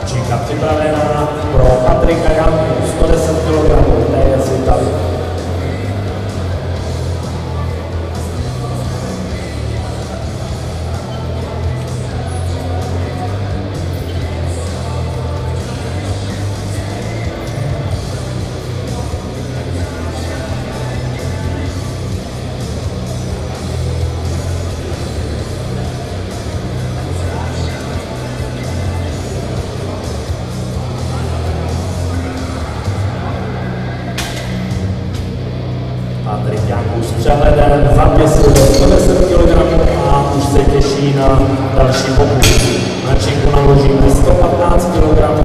Číka připravená pro Patrika Janku, 110 kg, TS Italie. Patrik Janku s přehledem zapisuje 110 kg a už se těší na další pokus. Na činku naložíme 115 kg.